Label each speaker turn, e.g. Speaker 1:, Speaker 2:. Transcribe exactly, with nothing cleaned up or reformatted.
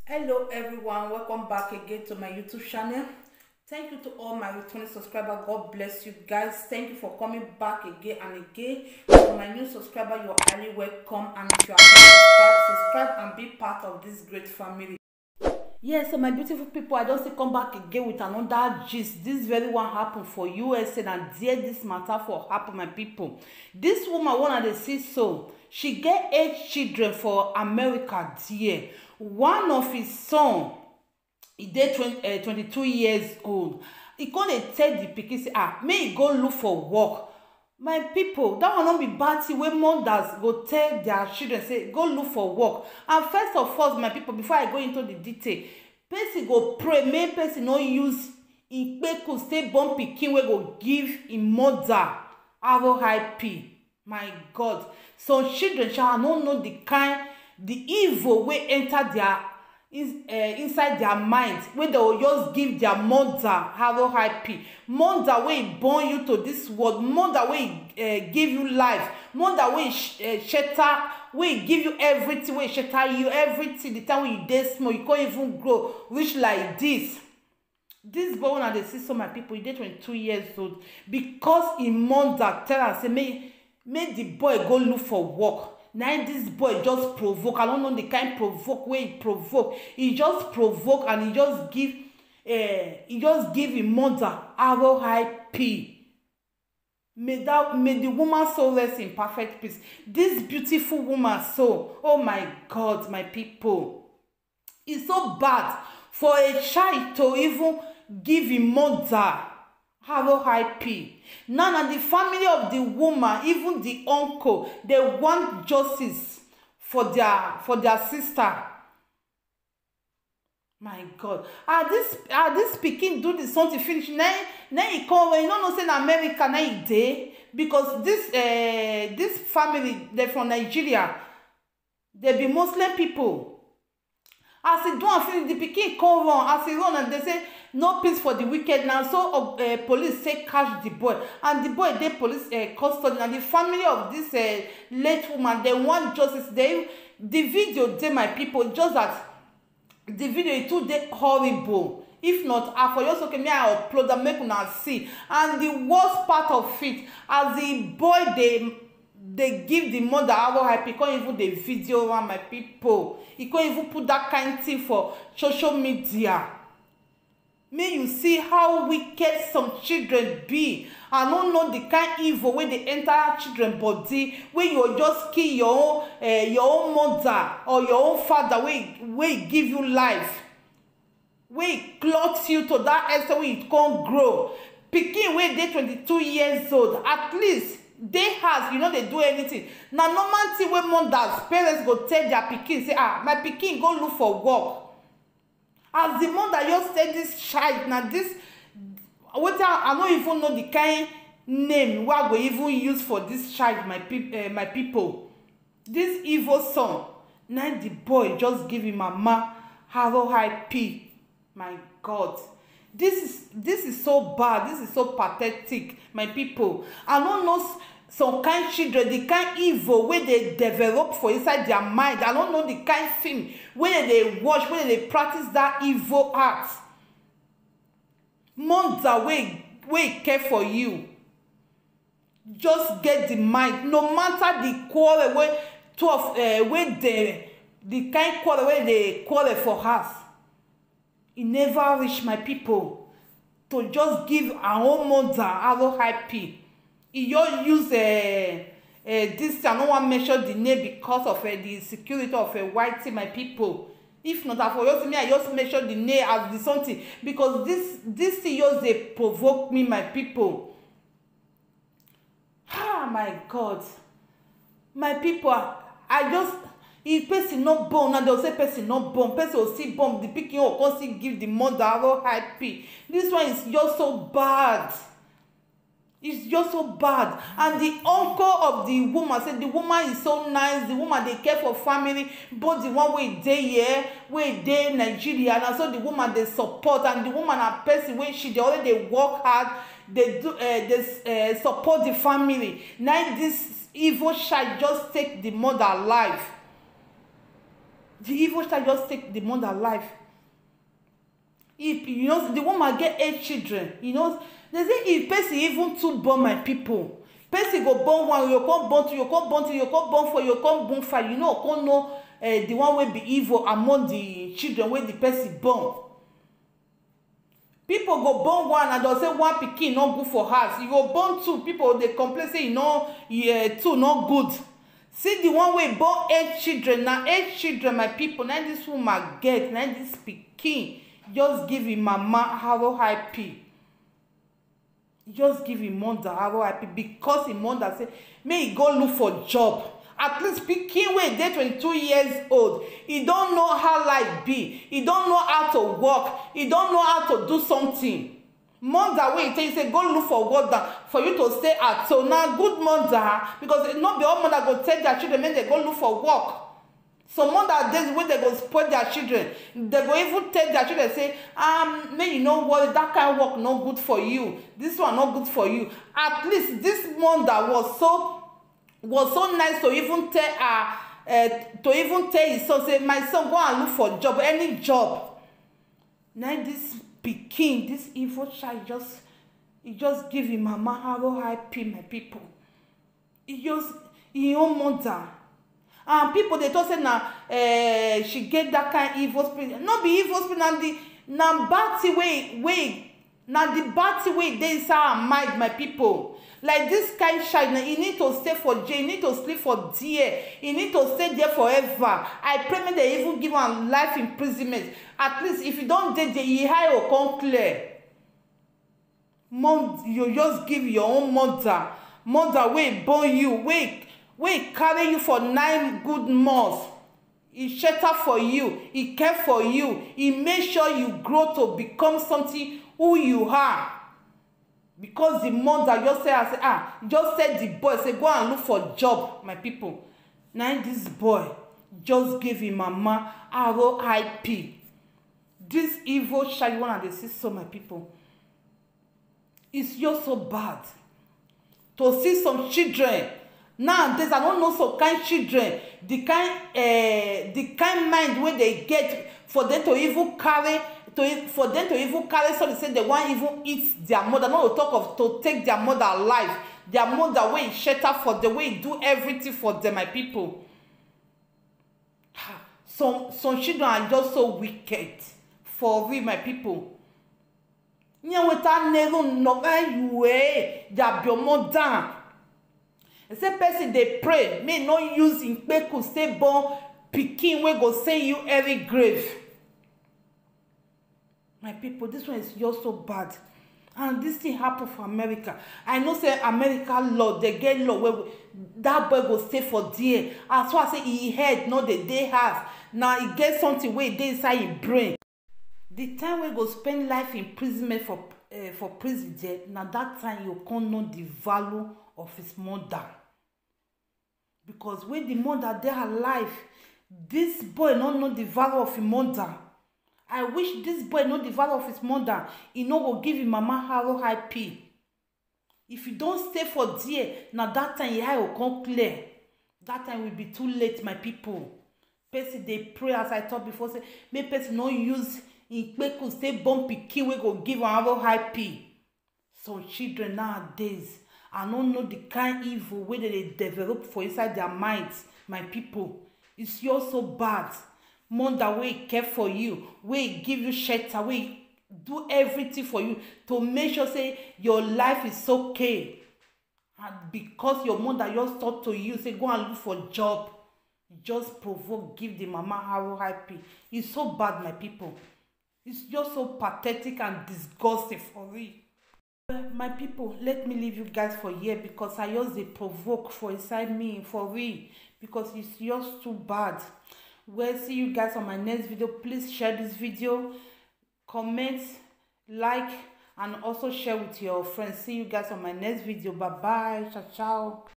Speaker 1: Hello everyone, welcome back again to my YouTube channel. Thank you to all my returning subscribers. God bless you guys. Thank you for coming back again and again. To my new subscriber, you're highly welcome, and if you are not subscribed, subscribe and be part of this great family. Yes, so my beautiful people, I just come back again with another gist. This very one happened for U S A, and there this matter for happen, my people. This woman one of the see so she get eight children for America there. One of his son, he dey twenty-two years old. He come dey tell the pikin say, ah, may he go look for work. My people, that will not be bad thing when mothers go tell their children, say, go look for work. And first of all, my people, before I go into the detail, person go pray, make person no use in peku stay born pikin wey go give in mother R I P. My God. Some children shall not know the kind, the evil wey enter their is uh, inside their mind, wey they will just give their mother R I P. Mother wey born you to this world, mother wey uh, give you life, mother wey sh uh, shelter, wey give you everything, wey shelter you everything. The time when you dey small, you can't even grow reach like this. This boy na dey see so my people, he dey twenty-two years old, because him mother tell am say make make the boy go look for work. Now this boy just provoke. I don't know the kind provoke where he provoke. He just provoke and he just give uh, he just give him mother R I P. May that may the woman soul rest in perfect peace. This beautiful woman soul, oh my God, my people. It's so bad for a child to even give him mother R I P. Now, now the family of the woman, even the uncle, they want justice for their for their sister. My God, ah this ah this pikin do this something finish. Now, now he come when you don't know say in America now he dey, because this uh this family they from Nigeria, they be Muslim people. As he do and finish, the pikin come run. As he run, and they say no peace for the wicked. Now so uh, police say catch the boy, and the boy dey police uh, custody. And the family of this uh, late woman, they want justice. They the video dey my people, just that the video e too dey horrible. If not, I for just okay, me I upload and make una see. And the worst part of it, as the boy they they give the mother R I P, can't even the video around my people. He can't even put that kind of thing for social media. May you see how wicked some children be. I don't know the kind of evil when they enter children body, when you just kill your own uh, your own mother or your own father, when we give you life, we clothe you to that extent when you can't grow. Pikin when they twenty-two years old, at least they has, you know, they do anything. Now normal thing when mothers, parents go tell their pikin, say, ah, my pikin go look for work. As the mother just said this child, now this, what I, I don't even know the kind name we are going to even use for this child, my pe uh, my people. This evil son, now the boy just give him mama R I P. My God. This is this is so bad. This is so pathetic, my people. I don't know some kind children, the kind evil where they develop for inside their mind. I don't know the kind film where they watch, where they practice that evil act. Mother way way care for you. Just get the mind. No matter the quarrel where twelve uh, where the the kind quarrel where they quarrel for us. It never reach my people to just give our own mother R I P. He just use uh, uh, this, I don't want to mention the name because of uh, the security of a uh, white team, my people. If not, I for just me, I just mention the name as the something, because this this thing just they provoke me, my people. Ah, my God, my people, I just. If person not born, and they'll say person not born, person will see born, the pikin will constantly give the mother R I P. This one is just so bad. It's just so bad. And the uncle of the woman said the woman is so nice, the woman they care for family, but the one way they here, way they Nigeria, and so the woman they support, and the woman a person when she they already work hard, they do uh, they uh, support the family. Now this evil child just take the mother life. the evil child just take the mother life. If you know the woman get eight children, you know, they say if person even two born my people, person go born one, you come born two, you come born two, you come born four, you come born five, you know, come know uh, the one will be evil among the children where the person born. People go born one and they'll say one pikin not good for house. You go born two, people they complain say you know yeah, two not good. See the one way born eight children, now eight children my people, now this woman get, now this pikin just give him mama R I P. Just give him mother R I P because him mother say may he go look for job. At least pikin wey dey twenty-two years old, he don't know how life be, he don't know how to work, he don't know how to do something. Mother wey tell you say go look for work for you to stay at home. Now good mother, because not be all mother go tell their children make they go look for work. Some mother days wey they go spoil their children, they go even tell their children say um may you know what, that kind of work no good for you, this one not good for you. At least this mother was so was so nice to even tell her uh, to even tell his son say my son go and look for job, any job. Now this pikin, this evil child just he just give him mama R I P my people. He just his own mother. And people they talk say na uh, she get that kind evil spirit. Not be evil spirit, na the na bad way way na the bad way they inside her mind my people. Like this kind of child, he need to stay for jail, he need to sleep for there, he need to stay there forever. I pray me they even give him life imprisonment. At least if you don't date the your eye will come clear. Mom, you just give your own mother, mother wey born you, wey wey carry you for nine good months. He shelter for you, he care for you, he make sure you grow to become something who you are. Because the mother just say, I say, ah, just said the boy, say, go and look for job, my people. Now this boy just give him mama R I P. This evil child, one of the see so my people. It's just so bad to see some children. Nowadays, I don't know some kind children, the kind, uh, the kind mind where they get for them to even carry. To, for them to even carry so they say they want even eat their mother, not to talk of to take their mother alive, their mother way shelter for the way do everything for them my people. Some some children are just so wicked for real my people. Nyaweta never no you way their your mother. Say person they pray may not use in peku stay born pikin we go say you every grave. My people, this one is just so bad. And this thing happen for America. I know say America law, they get law where that boy go stay for there. As far as say he head, no they they have. Now he get something where they inside his brain. The time we go spend life imprisonment for uh, for prison there, now that time you can't know the value of his mother. Because when the mother they alive, this boy don't know the value of his mother. I wish this boy know the value of his mother. He no go give him mama R I P. If you don't stay for there, now that time your eye will come clear. That time will be too late, my people. Person they pray as I talked before. Say, may person no use in peku stay born pikin we go give him R I P. Some children nowadays, I don't know the kind evil way that they develop for inside their minds, my people. It's just so bad. Mother wey care for you, wey give you shelter, wey do everything for you to make sure say your life is okay. And because your mother just talk to you, say go and look for job, just provoke, give the mama R I P. It's so bad, my people. It's just so pathetic and disgusting for me. My people, let me leave you guys for here because I just dey provoke for inside me for real because it's just too bad. Well, see you guys on my next video. Please share this video, comment, like, and also share with your friends. See you guys on my next video. Bye bye. Ciao ciao.